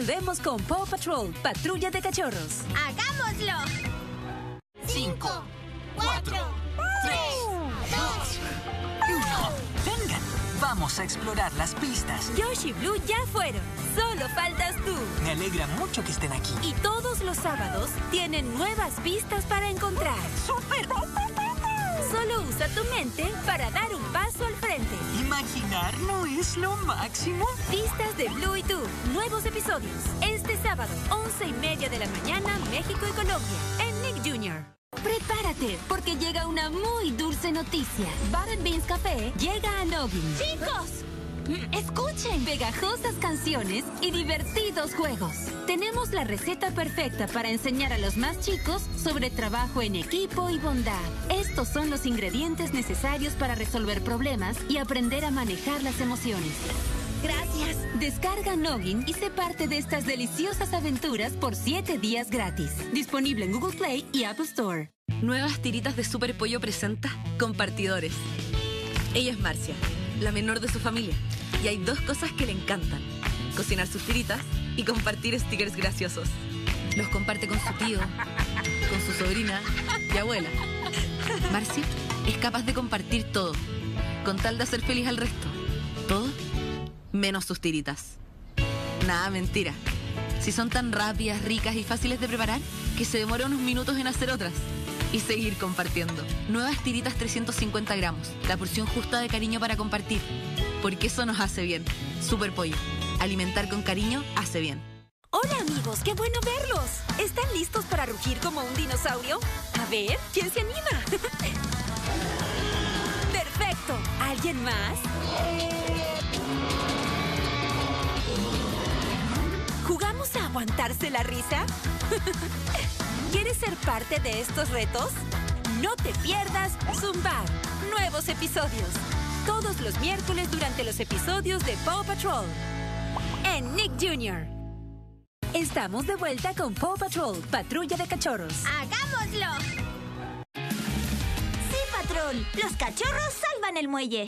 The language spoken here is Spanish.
volvemos con Paw Patrol, Patrulla de Cachorros. ¡Hagámoslo! 5, 4, 3, 2, 1. Vengan, vamos a explorar las pistas. Josh y Blue ya fueron. Solo faltas tú. Me alegra mucho que estén aquí. Y todos los sábados tienen nuevas pistas para encontrar. ¡Súper! Solo usa tu mente para dar un paso al frente. ¿Imaginar no es lo máximo? Pistas de Blue y tú. Nuevos episodios. Este sábado, 11:30 de la mañana, México y Colombia. En Nick Jr. Prepárate, porque llega una muy dulce noticia. Button Beans Café llega a Noggin. ¡Chicos! Escuchen pegajosas canciones y divertidos juegos. Tenemos la receta perfecta para enseñar a los más chicos sobre trabajo en equipo y bondad. Estos son los ingredientes necesarios para resolver problemas y aprender a manejar las emociones. Gracias. Descarga Noggin y sé parte de estas deliciosas aventuras por 7 días gratis. Disponible en Google Play y Apple Store. Nuevas tiritas de Super Pollo presenta Compartidores. Ella es Marcia, la menor de su familia, y hay 2 cosas que le encantan: cocinar sus tiritas y compartir stickers graciosos. Los comparte con su tío, con su sobrina y abuela. Marcia es capaz de compartir todo, con tal de hacer feliz al resto. Todo menos sus tiritas. Nada, mentira. Si son tan rápidas, ricas y fáciles de preparar, que se demora unos minutos en hacer otras. Y seguir compartiendo. Nuevas tiritas 350 gramos. La porción justa de cariño para compartir. Porque eso nos hace bien. Super Pollo. Alimentar con cariño hace bien. Hola amigos, qué bueno verlos. ¿Están listos para rugir como un dinosaurio? A ver, ¿quién se anima? ¡Perfecto! ¿Alguien más? ¿Jugamos a aguantarse la risa? ¿Quieres ser parte de estos retos? No te pierdas Zumbar. Nuevos episodios. Todos los miércoles durante los episodios de Paw Patrol. En Nick Jr. Estamos de vuelta con Paw Patrol, Patrulla de Cachorros. ¡Hagámoslo! Sí, patrón. Los cachorros salvan el muelle.